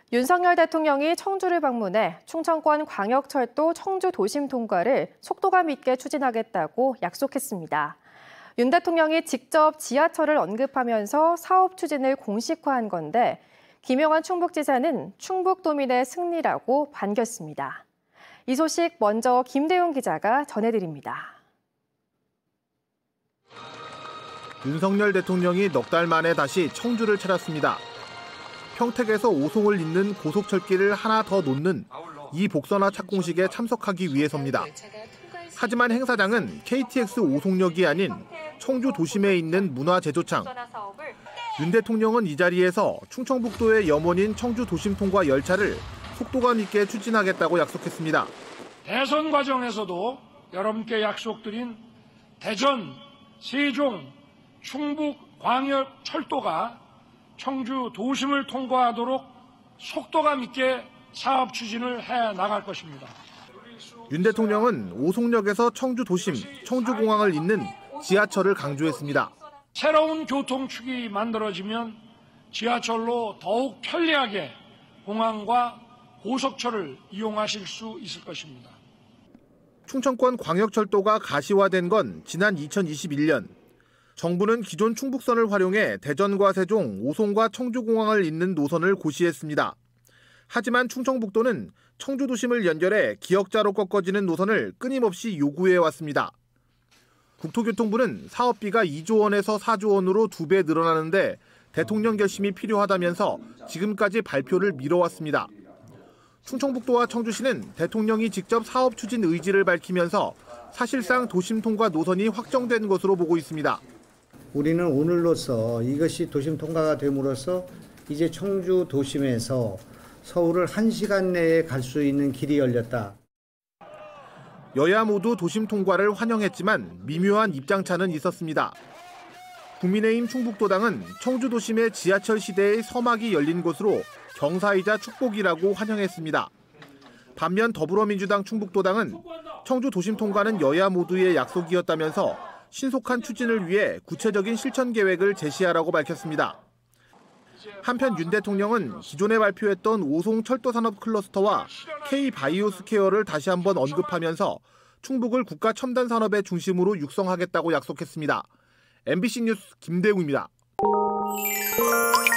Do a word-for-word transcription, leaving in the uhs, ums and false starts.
윤석열 대통령이 청주를 방문해 충청권 광역철도 청주 도심 통과를 속도감 있게 추진하겠다고 약속했습니다. 윤 대통령이 직접 지하철을 언급하면서 사업 추진을 공식화한 건데 김영환 충북지사는 충북도민의 승리라고 반겼습니다. 이 소식 먼저 김대웅 기자가 전해드립니다. 윤석열 대통령이 넉 달 만에 다시 청주를 찾았습니다. 평택에서 오송을 잇는 고속철길을 하나 더 놓는 이 복선화 착공식에 참석하기 위해서입니다. 하지만 행사장은 케이티엑스 오송역이 아닌 청주 도심에 있는 문화제조창. 윤 대통령은 이 자리에서 충청북도의 염원인 청주 도심 통과 열차를 속도감 있게 추진하겠다고 약속했습니다. 대선 과정에서도 여러분께 약속드린 대전, 세종, 충북 광역철도가 청주 도심을 통과하도록 속도감 있게 사업 추진을 해 나갈 것입니다. 윤 대통령은 오송역에서 청주 도심, 청주공항을 잇는 지하철을 강조했습니다. 새로운 교통축이 만들어지면 지하철로 더욱 편리하게 공항과 고속철을 이용하실 수 있을 것입니다. 충청권 광역철도가 가시화된 건 지난 이천이십일 년. 정부는 기존 충북선을 활용해 대전과 세종, 오송과 청주공항을 잇는 노선을 고시했습니다. 하지만 충청북도는 청주 도심을 연결해 기역자로 꺾어지는 노선을 끊임없이 요구해왔습니다. 국토교통부는 사업비가 이조 원에서 사조 원으로 두 배 늘어나는데 대통령 결심이 필요하다면서 지금까지 발표를 미뤄왔습니다. 충청북도와 청주시는 대통령이 직접 사업 추진 의지를 밝히면서 사실상 도심 통과 노선이 확정된 것으로 보고 있습니다. 우리는 오늘로써 이것이 도심 통과가 됨으로써 이제 청주 도심에서 서울을 한 시간 내에 갈 수 있는 길이 열렸다. 여야 모두 도심 통과를 환영했지만 미묘한 입장차는 있었습니다. 국민의힘 충북도당은 청주 도심의 지하철 시대의 서막이 열린 것으로 경사이자 축복이라고 환영했습니다. 반면 더불어민주당 충북도당은 청주 도심 통과는 여야 모두의 약속이었다면서 신속한 추진을 위해 구체적인 실천 계획을 제시하라고 밝혔습니다. 한편 윤 대통령은 기존에 발표했던 오송 철도산업 클러스터와 K바이오스퀘어를 다시 한번 언급하면서 충북을 국가 첨단 산업의 중심으로 육성하겠다고 약속했습니다. 엠비씨 뉴스 김대웅입니다.